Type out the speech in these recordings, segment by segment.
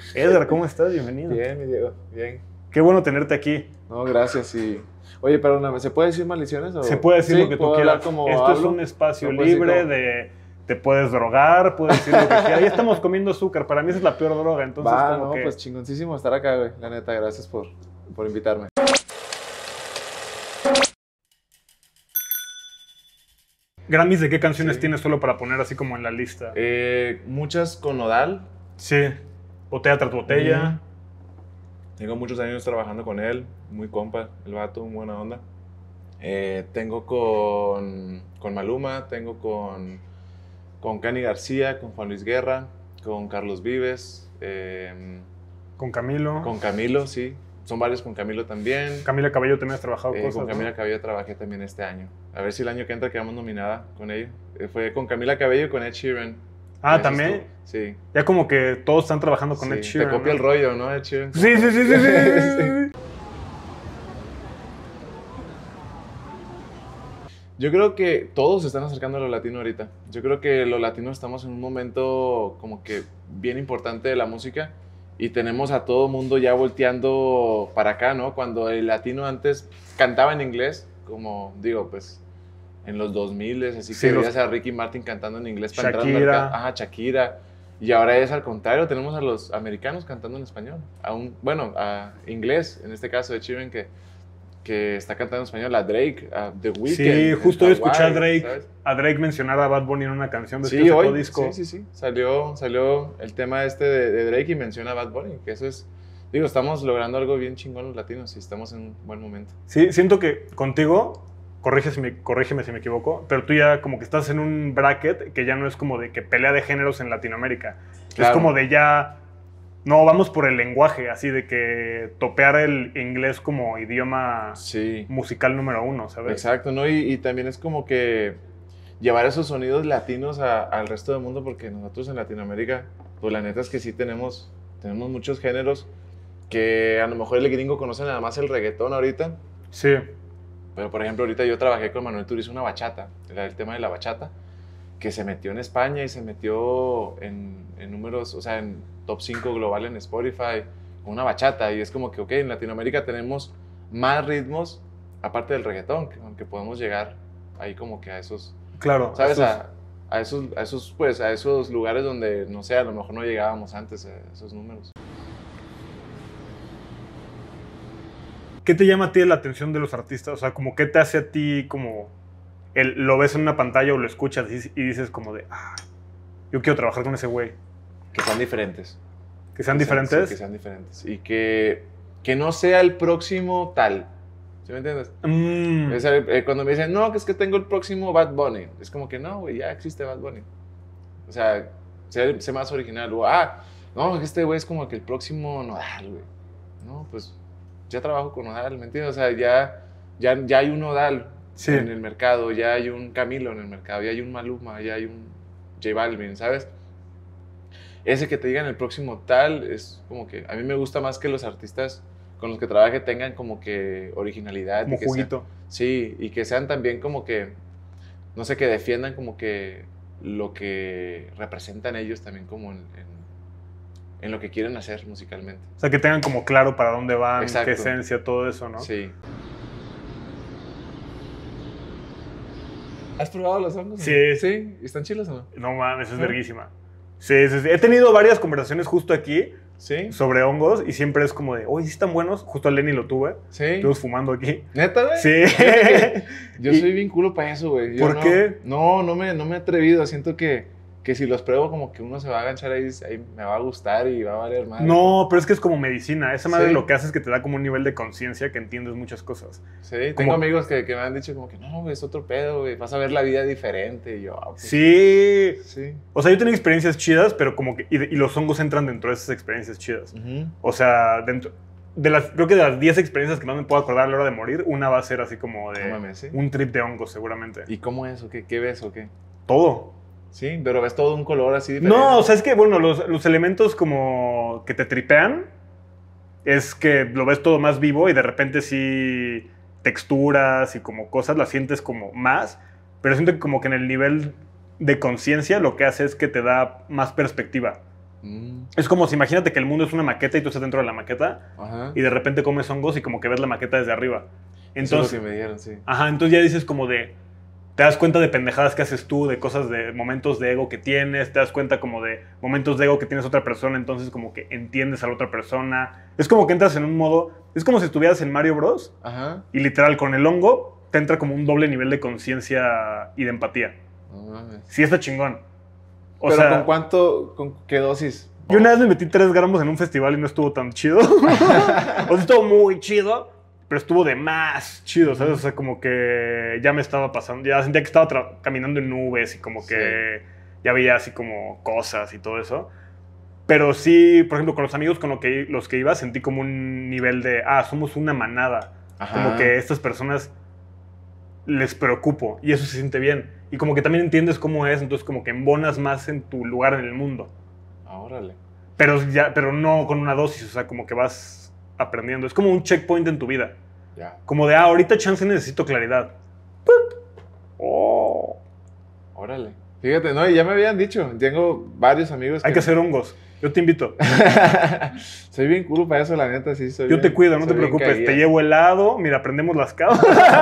Edgar, ¿cómo estás? Bienvenido. Bien, mi Diego, bien. Qué bueno tenerte aquí. No, gracias. Oye, perdóname, ¿se puede decir maldiciones? Se puede decir lo que tú quieras. Como Esto hablo? es un espacio ¿No puedo decir libre como- de... Te puedes drogar, puedes decir lo que quieras. Ya estamos comiendo azúcar. Para mí esa es la peor droga. Entonces, Va, como no, que... pues chingoncísimo estar acá, güey. La neta, gracias por invitarme. Grammys, ¿de qué canciones Sí. tienes solo para poner así como en la lista? Muchas con Nodal. Sí. Botella tras botella. Tengo muchos años trabajando con él. Muy compa, el vato, muy buena onda. Tengo con Maluma, tengo con Cani García, con Juan Luis Guerra, con Carlos Vives, Con Camilo. con Camilo, sí. Son varios con Camilo también. Camila Cabello también has trabajado cosas, Con ¿no? Camila Cabello trabajé también este año. A ver si el año que entra quedamos nominada con ella. Fue con Camila Cabello y con Ed Sheeran. Ah, Eso ¿también? estuvo. Sí. Ya como que todos están trabajando con Sí, Ed Sheeran, te copia ¿no? el rollo, ¿no? Ed Sheeran. Sí, sí, sí, sí, sí. Yo creo que todos se están acercando a lo latino ahorita. Yo creo que los latinos estamos en un momento como que bien importante de la música y tenemos a todo mundo ya volteando para acá, ¿no? Cuando el latino antes cantaba en inglés, como digo, pues en los 2000, así Sí, que los- veías a Ricky Martin cantando en inglés para entrar al Shakira. mercado. Ajá, Shakira. Y ahora es al contrario, tenemos a los americanos cantando en español. A inglés, en este caso de Sheeran, que está cantando en español, a Drake, a The Weeknd. Sí, en justo hoy escuché Hawái, ¿sabes? a Drake mencionar a Bad Bunny en una canción de Sí, este sacó hoy, disco. sí. Salió el tema este de Drake y menciona a Bad Bunny, que eso es, digo, estamos logrando algo bien chingón los latinos y estamos en un buen momento. Sí, siento que contigo, corrígeme si me equivoco, pero tú ya como que estás en un bracket que ya no es como de que pelea de géneros en Latinoamérica. Es Claro. como de ya, no, vamos por el lenguaje, así de que topear el inglés como idioma Sí, musical número uno, ¿sabes? exacto, ¿no? Y también es como que llevar esos sonidos latinos al resto del mundo, porque nosotros en Latinoamérica, pues la neta es que sí tenemos muchos géneros que a lo mejor el gringo conoce nada más el reggaetón ahorita. Sí, Pero, por ejemplo, ahorita yo trabajé con Manuel Turizo una bachata, el tema de la bachata, que se metió en España y se metió en números, o sea, en top 5 global en Spotify, con una bachata. Y es como que, ok, en Latinoamérica tenemos más ritmos, aparte del reggaetón, que podemos llegar ahí como que a esos, claro. ¿sabes? Esos- A esos lugares donde, no sé, a lo mejor no llegábamos antes a esos números. ¿Qué te llama a ti la atención de los artistas? O sea, como qué te hace a ti como lo ves en una pantalla o lo escuchas y dices como de, yo quiero trabajar con ese güey. Que sean diferentes. Que sean Sí, diferentes. que sean diferentes. Y que no sea el próximo tal. ¿Sí me entiendes? Cuando me dicen, no, que es que tengo el próximo Bad Bunny. Es como que no, güey, ya existe Bad Bunny. O sea, sé más original. O, no, que este güey es como que el próximo Nodal, güey. No, pues ya trabajo con Nodal, ¿me entiendes? O sea, ya hay un Nodal Sí. en el mercado, ya hay un Camilo en el mercado, ya hay un Maluma, ya hay un J Balvin, ¿sabes? Ese que te digan el próximo tal es como que a mí me gusta más que los artistas con los que trabaje tengan como que originalidad. Como y que sean- juguito. sí, y que sean también como que, no sé, que defiendan como que lo que representan ellos también como en lo que quieren hacer musicalmente. O sea, que tengan como claro para dónde van, Exacto. qué esencia, todo eso, ¿no? Sí. ¿Has probado los hongos? Sí. ¿Sí? ¿Están chilos o no? No mames, es ¿Sí? verguísima. Sí, sí, sí. He tenido varias conversaciones justo aquí ¿Sí? sobre hongos y siempre es como de, oye, ¿sí están buenos? Justo a Lenny lo tuve. ¿Sí? Estuvimos fumando aquí. ¿Neta, güey? Sí. Yo Y- soy bien culo para eso, güey. Yo ¿Por qué? No me he atrevido. Siento que si los pruebo, como que uno se va a enganchar ahí me va a gustar y va a valer más. No, pero es que es como medicina. Esa madre Sí. lo que hace es que te da como un nivel de conciencia que entiendes muchas cosas. Sí, como- tengo amigos que me han dicho como que no, güey, es otro pedo, güey. Vas a ver la vida diferente. Y yo, pues, Sí. Sí. O sea, yo tengo experiencias chidas, pero como que... Y los hongos entran dentro de esas experiencias chidas. Ujú. O sea, dentro... Creo que de las 10 experiencias que más me puedo acordar a la hora de morir, una va a ser así como de No mames, ¿sí? un trip de hongos, seguramente. ¿Y cómo es o qué? ¿Qué ves o qué? Todo. Sí, pero ves todo un color así diferente. No, o sea, es que, bueno, los elementos como que te tripean es que lo ves todo más vivo y de repente sí texturas y como cosas las sientes como más, pero siento que como que en el nivel de conciencia lo que hace es que te da más perspectiva. Es como si imagínate que el mundo es una maqueta y tú estás dentro de la maqueta. Ajá. Y de repente comes hongos y como que ves la maqueta desde arriba. Entonces, eso es lo que me dieron, sí. Ajá, entonces ya dices como de... Te das cuenta de pendejadas que haces tú, de cosas, de momentos de ego que tienes, te das cuenta como de momentos de ego que tienes otra persona, entonces como que entiendes a la otra persona. Es como que entras en un modo... Es como si estuvieras en Mario Bros. Ajá. Y literal, con el hongo te entra como un doble nivel de conciencia y de empatía. Sí, está chingón. Pero ¿con cuánto? ¿Con qué dosis? Yo una vez me metí 3 gramos en un festival y no estuvo tan chido. O sea, estuvo muy chido, pero estuvo de más chido, ¿sabes? O sea, como que ya me estaba pasando, ya sentía que estaba caminando en nubes y como que ya veía así como cosas y todo eso. Pero sí, por ejemplo, con los amigos con los que iba, sentí como un nivel de, somos una manada. Ajá. Como que estas personas les preocupo y eso se siente bien. Y como que también entiendes cómo es, entonces como que embonas más en tu lugar en el mundo. Órale. Pero no con una dosis, o sea, como que vas aprendiendo. Es como un checkpoint en tu vida. Ya. Como de, ahorita chance necesito claridad. Oh. Órale. Fíjate, no, y ya me habían dicho, tengo varios amigos Hay que hacer hongos. Yo te invito. Soy bien cool para eso, la neta, sí. Yo te cuido, no te preocupes. Te llevo helado, mira, prendemos las cabras.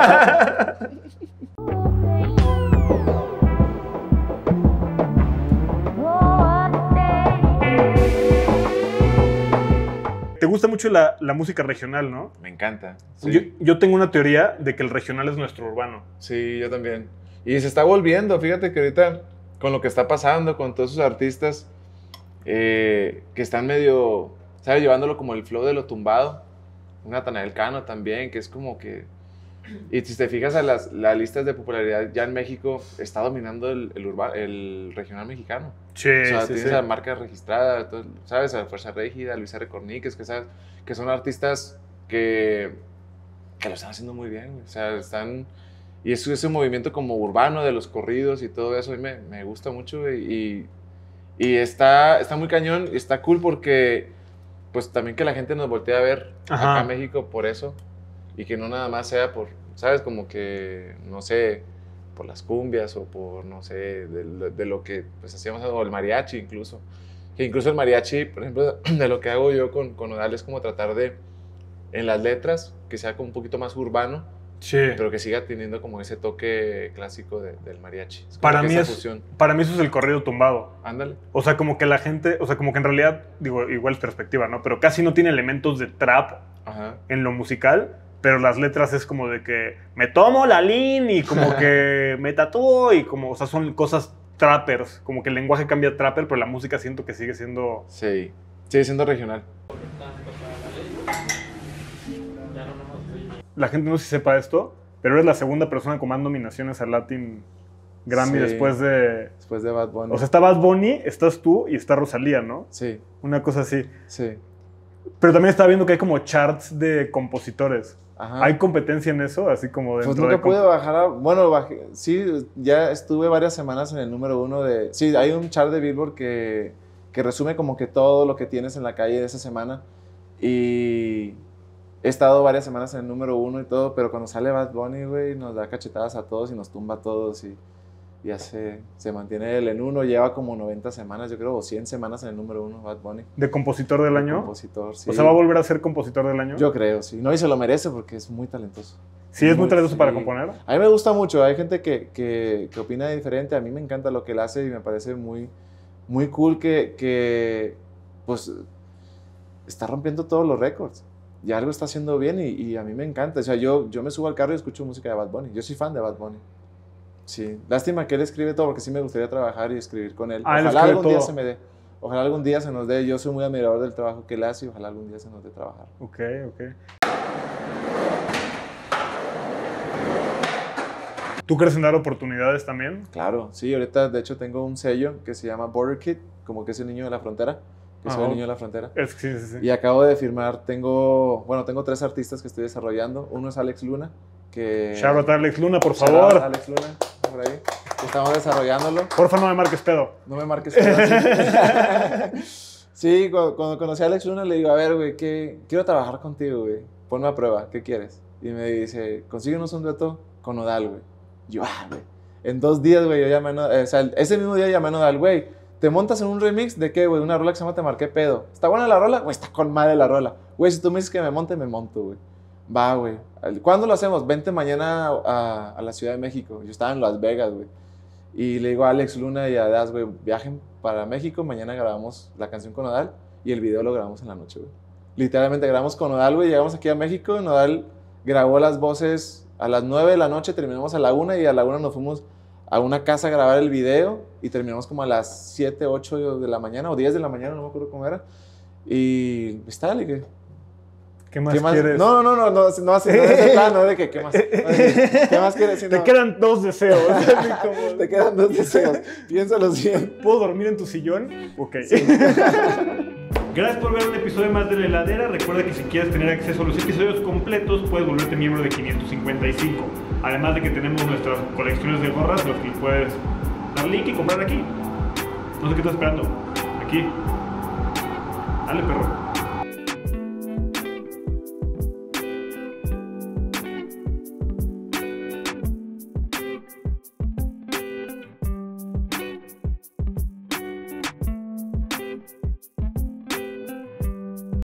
Te gusta mucho la música regional, ¿no? Me encanta. Sí. Yo tengo una teoría de que el regional es nuestro urbano. Sí, yo también. Y se está volviendo, fíjate que ahorita, con lo que está pasando, con todos esos artistas que están medio, ¿sabes? Llevándolo como el flow de lo tumbado. Natanael Cano también, que es como que... Y si te fijas a las listas de popularidad, ya en México está dominando el regional mexicano. Sí, o sea, sí, tienes a marca registrada, ¿sabes? A Fuerza Régida, Luis R. Corniques, que son artistas que lo están haciendo muy bien. O sea, están... Y es ese movimiento como urbano de los corridos y todo eso, a mí me gusta mucho y está muy cañón y está cool porque pues también que la gente nos voltee a ver acá en México por eso y que no nada más sea por, ¿sabes? Como que, no sé, por las cumbias o por, no sé, de lo que pues hacíamos, o el mariachi incluso. Que incluso el mariachi, por ejemplo, de lo que hago yo con Nodal es como tratar de, en las letras, que sea como un poquito más urbano, sí, pero que siga teniendo como ese toque clásico del mariachi. Para mí eso es el corrido tumbado. Ándale. O sea, como que la gente, o sea, como que en realidad, digo, igual es perspectiva, ¿no? Pero casi no tiene elementos de trap en lo musical, pero las letras es como de que me tomo la lean y como que me tatúo y como, o sea, son cosas trappers, como que el lenguaje cambia trapper, pero la música siento que sigue siendo... Sí, sigue siendo regional. La gente no sé si sepa esto, pero eres la segunda persona con más nominaciones al Latin Grammy después de Bad Bunny. O sea, está Bad Bunny, estás tú y está Rosalía, ¿no? Sí. Una cosa así. Sí. Pero también estaba viendo que hay como charts de compositores. Ajá. ¿Hay competencia en eso? Así como dentro pues nunca pude bajar bueno, sí, ya estuve varias semanas en el número 1 de... Sí, hay un chart de Billboard que resume como que todo lo que tienes en la calle de esa semana. Y he estado varias semanas en el número 1 y todo, pero cuando sale Bad Bunny, güey, nos da cachetadas a todos y nos tumba a todos y ya se mantiene él en 1. Lleva como 90 semanas, yo creo, o 100 semanas en el número 1, Bad Bunny. ¿De compositor del año? Compositor, sí. O sea, ¿va a volver a ser compositor del año? Yo creo, sí. No, y se lo merece porque es muy talentoso. ¿Sí es muy talentoso para componer? A mí me gusta mucho. Hay gente que opina diferente. A mí me encanta lo que él hace y me parece muy, muy cool que pues, está rompiendo todos los récords. Y algo está haciendo bien y a mí me encanta. O sea, yo me subo al carro y escucho música de Bad Bunny. Yo soy fan de Bad Bunny. Sí. Lástima que él escribe todo porque sí me gustaría trabajar y escribir con él. Ojalá algún día se me dé. Ojalá algún día se nos dé. Yo soy muy admirador del trabajo que él hace y ojalá algún día se nos dé trabajar. Ok. ¿Tú crees en dar oportunidades también? Claro, sí. Ahorita, de hecho, tengo un sello que se llama Border Kid, como que es el niño de la frontera. Que soy el niño de la frontera. Sí. Y acabo de firmar, tengo 3 artistas que estoy desarrollando. Uno es Alex Luna, que... Shout out a Alex Luna, por favor. Alex Luna, por ahí. Estamos desarrollándolo. Porfa, no me marques pedo. No me marques pedo. Sí, cuando conocí a Alex Luna le digo, a ver, güey, quiero trabajar contigo, güey. Ponme a prueba, ¿qué quieres? Y me dice, consíguenos un dueto con Nodal, güey. Yo, güey. En 2 días, güey, yo llamé a Nodal. O sea, ese mismo día llamé a Nodal, güey. ¿te montas en un remix de qué, güey? Una rola que se llama Te Marqué Pedo. ¿Está buena la rola? Güey, está con madre la rola. Güey, si tú me dices que me monte, me monto, güey. Va, güey. ¿Cuándo lo hacemos? Vente mañana a la Ciudad de México. Yo estaba en Las Vegas, güey. Y le digo a Alex Luna y a Das, güey, viajen para México. Mañana grabamos la canción con Nodal y el video lo grabamos en la noche, güey. Literalmente grabamos con Nodal, güey. Llegamos aquí a México. Nodal grabó las voces a las 9 de la noche. Terminamos a la 1 y a la 1 nos fuimos a una casa a grabar el video y terminamos como a las 7, 8 de la mañana o 10 de la mañana, no me acuerdo cómo era. Y está, dale, ¿Qué más quieres? No es el plan, ¿no? De que, ¿qué más? ¿Qué más quieres? Si no, te quedan 2 deseos. Te quedan 2 deseos. Piénsalos bien. ¿Puedo dormir en tu sillón? Ok. Sí. Gracias por ver un episodio más de La Heladera. Recuerda que si quieres tener acceso a los episodios completos, puedes volverte miembro de 555. Además de que tenemos nuestras colecciones de gorras, los que puedes dar link y comprar aquí. No sé qué estás esperando. Aquí. Dale, perro.